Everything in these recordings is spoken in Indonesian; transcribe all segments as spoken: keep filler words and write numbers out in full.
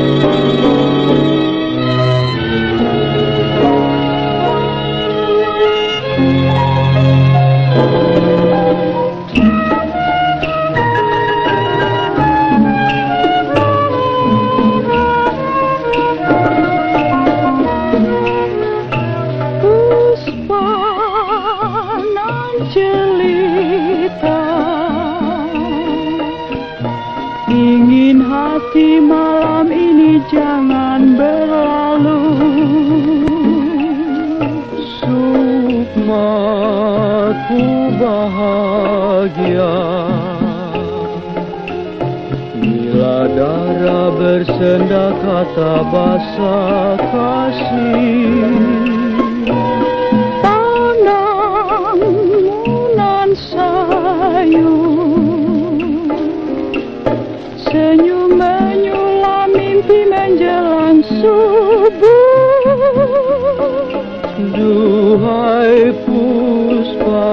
Ingin hati malam ini jangan berlalu. Sukmaku bahagia bila darah bersenda kata basa kasih. Pandang nan sayu, senyum menyulam mimpi menjelang subuh. Duhai puspa,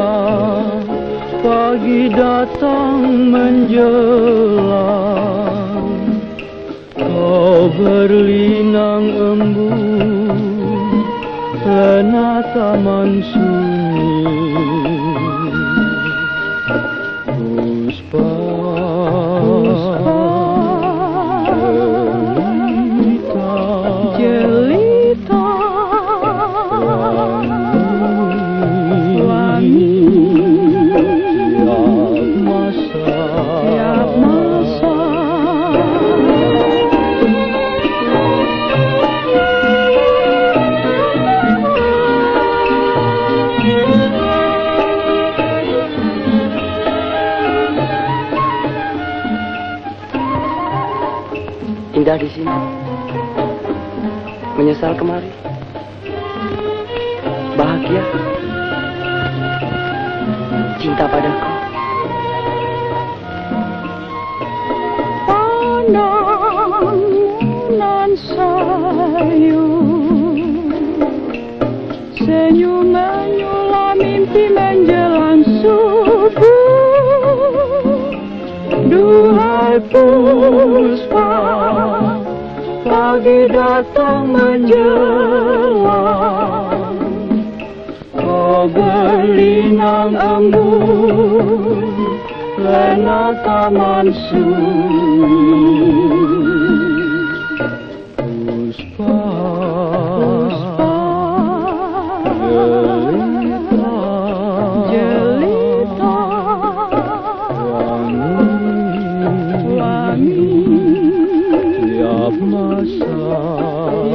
pagi datang menjelang, kau berlinang embun lena taman sunyi. Puspa, indah di sini, menyesal kemari, bahagia, cinta padaku. Pandang nan sayu, senyum menyulam mimpi menjelang subuh. Duhai puspa, pagi datang menjelang, kau berlinang embun lena taman sunyi. Puspa, Puspa, jelita, jelita, wangi, wangi, tiap masa.